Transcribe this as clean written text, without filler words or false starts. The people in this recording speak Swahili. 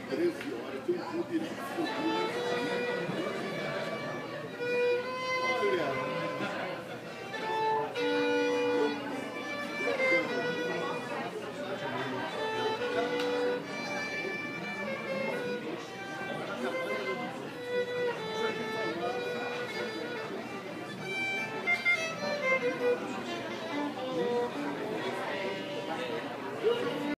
13 horas, tem um clube de futebol. Olha.